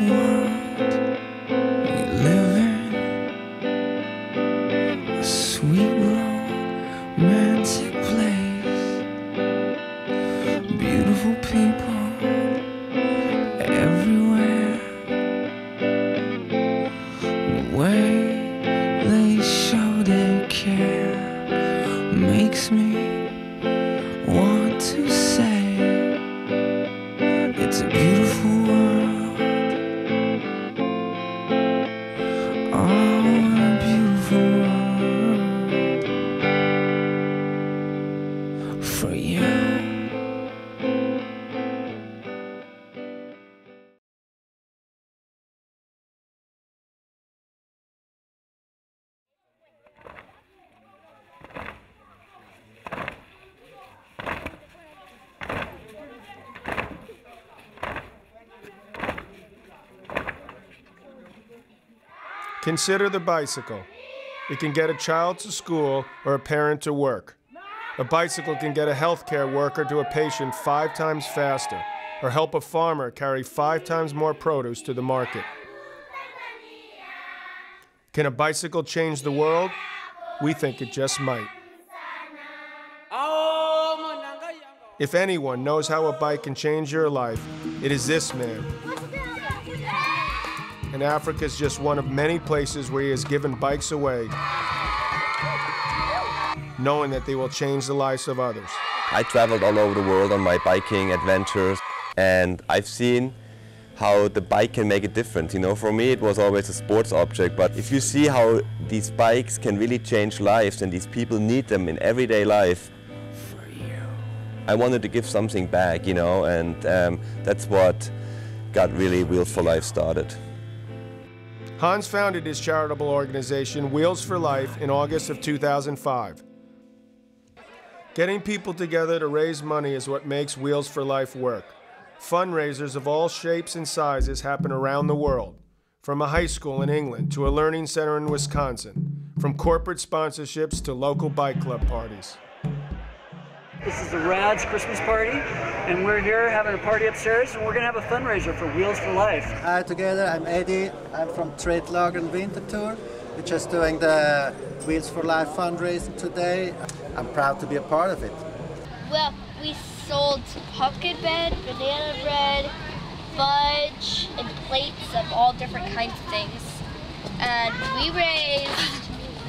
world we live in, a sweet romantic place, beautiful people everywhere. The way they show their care makes me want to say it's a beautiful world. Oh, a beautiful world for you. Consider the bicycle. It can get a child to school or a parent to work. A bicycle can get a healthcare worker to a patient 5 times faster, or help a farmer carry 5 times more produce to the market. Can a bicycle change the world? We think it just might. If anyone knows how a bike can change your life, it is this man. And Africa is just one of many places where he has given bikes away, knowing that they will change the lives of others. I traveled all over the world on my biking adventures, and I've seen how the bike can make a difference. You know, for me it was always a sports object, but if you see how these bikes can really change lives and these people need them in everyday life, I wanted to give something back, you know, and that's what got really Wheels for Life started. Hans founded his charitable organization, Wheels for Life, in August of 2005. Getting people together to raise money is what makes Wheels for Life work. Fundraisers of all shapes and sizes happen around the world, from a high school in England to a learning center in Wisconsin, from corporate sponsorships to local bike club parties. This is the Rad's Christmas party, and we're here having a party upstairs, and we're going to have a fundraiser for Wheels for Life. Hi together, I'm Eddie. I'm from Tretlagen Winter Tour. We're just doing the Wheels for Life fundraising today. I'm proud to be a part of it. Well, we sold pumpkin bread, banana bread, fudge, and plates of all different kinds of things. And we raised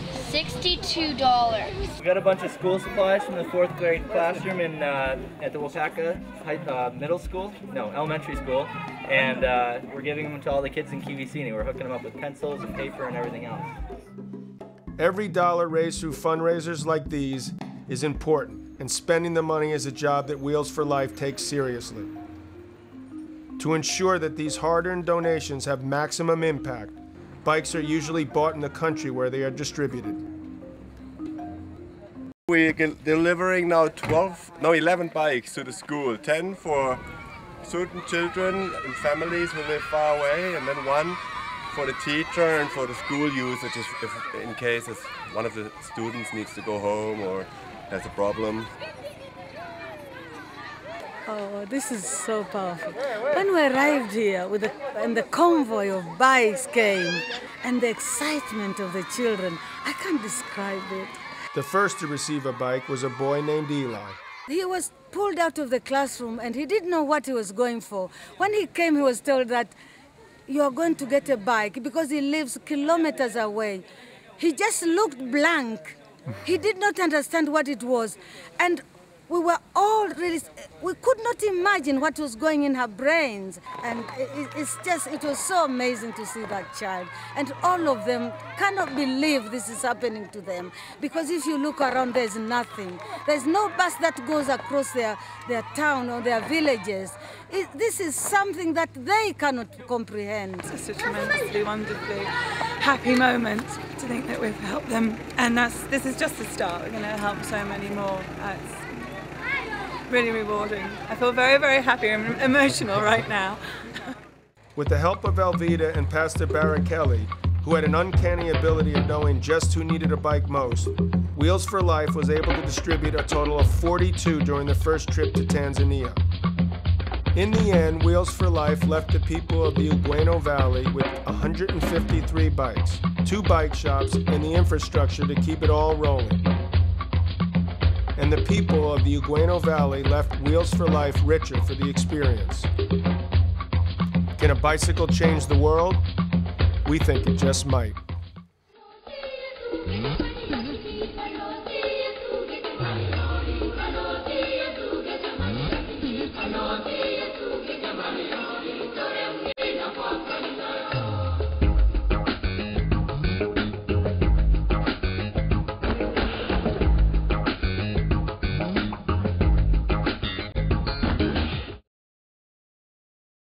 $62. We got a bunch of school supplies from the 4th grade classroom in at the Wapaka elementary school, and we're giving them to all the kids in Kiwisini. We're hooking them up with pencils and paper and everything else. Every dollar raised through fundraisers like these is important, and spending the money is a job that Wheels for Life takes seriously. To ensure that these hard-earned donations have maximum impact, bikes are usually bought in the country where they are distributed. We're delivering now 11 bikes to the school, 10 for certain children and families who live far away, and then 1 for the teacher and for the school usage, if in case one of the students needs to go home or has a problem. Oh, this is so powerful. When we arrived here and the convoy of bikes came and the excitement of the children, I can't describe it. The first to receive a bike was a boy named Eli. He was pulled out of the classroom and he didn't know what he was going for. When he came, he was told that you are going to get a bike because he lives kilometers away. He just looked blank. He did not understand what it was. And we were all really, we could not imagine what was going in her brains. And it was so amazing to see that child. And all of them cannot believe this is happening to them. Because if you look around, there's nothing. There's no bus that goes across their town or their villages. This is something that they cannot comprehend. It's a tremendously, wonderfully happy moment to think that we've helped them. And this is just the start. We're going to help so many more. It's really rewarding. I feel very, very happy and emotional right now. With the help of Elvita and Pastor Barrett Kelly, who had an uncanny ability of knowing just who needed a bike most, Wheels for Life was able to distribute a total of 42 during the first trip to Tanzania. In the end, Wheels for Life left the people of the Ugueno Valley with 153 bikes, 2 bike shops, and the infrastructure to keep it all rolling. And the people of the Ugueno Valley left Wheels for Life richer for the experience. Can a bicycle change the world? We think it just might.